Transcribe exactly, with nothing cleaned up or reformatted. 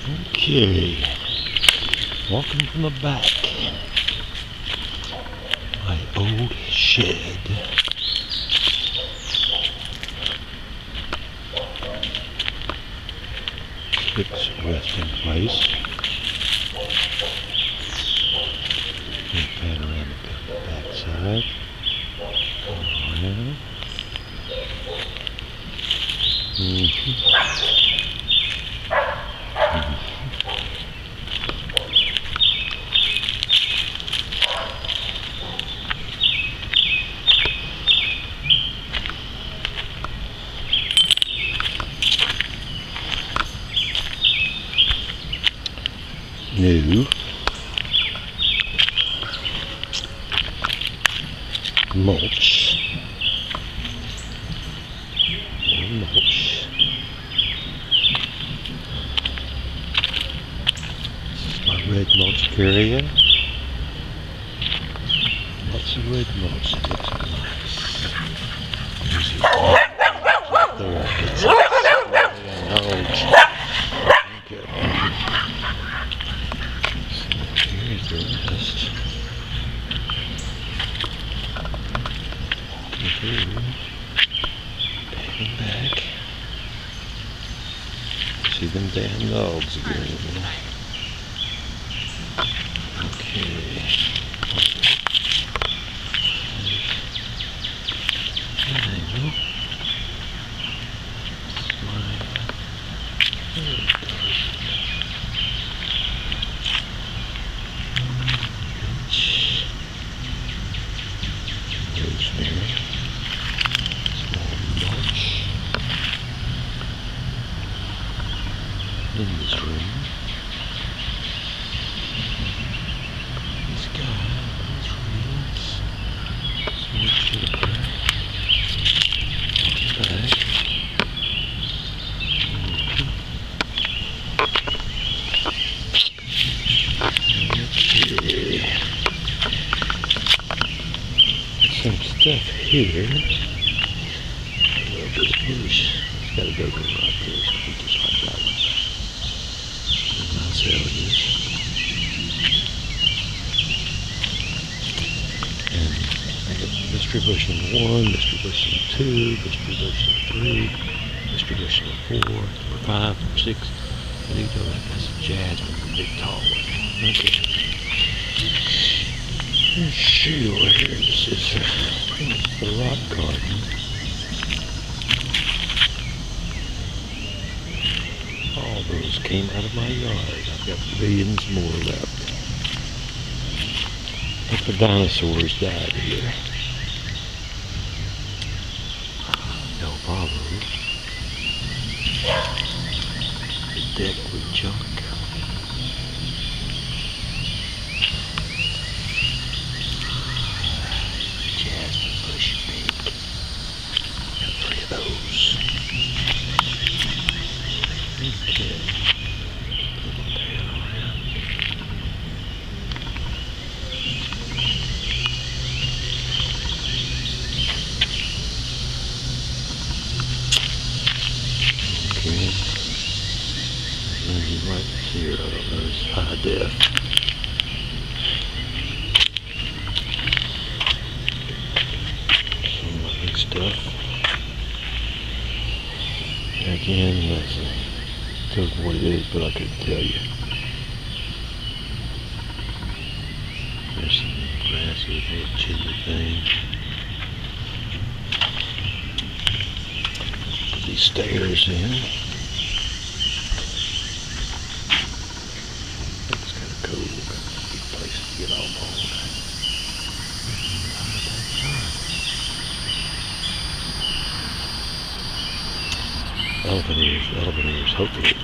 Okay, walking from the back. My old shed. Fix resting place. And pan around the back side. Around. Mm-hmm. New mulch. More mulch. This is my red mulch carrier. Lots of red mulch. It looks nice. There's your right there. It's mulch. Okay. Here's the rest. Through. Bang back. See them damn dogs again. Okay. There you go. Rosemary. In this room, this guy, these reeds, some sugar, back, okay, some stuff here. I love this bush. It's got a go right there, so we just like that one. Azaleas. And I got mystery bush number one, mystery bush number two, mystery bush number three, mystery bush number four, number five, number six. And you know that's a jasmine, the big tall one. Okay. Let's see over here. This is uh, the rock garden. All those came out of my yard. I've got billions more left. But the dinosaurs died here. No problem. The deck with junk. Jasmine bush pink. Got three of those. Okay. Okay. And right here, there's high def. Some other stuff. Again, that's a tells me what it is, but I couldn't tell you. There's some grass with a little chili thing. Put these stairs in. That's kind of cool. Got a good place to get off on. Elephant ears, elephant ears, hopefully.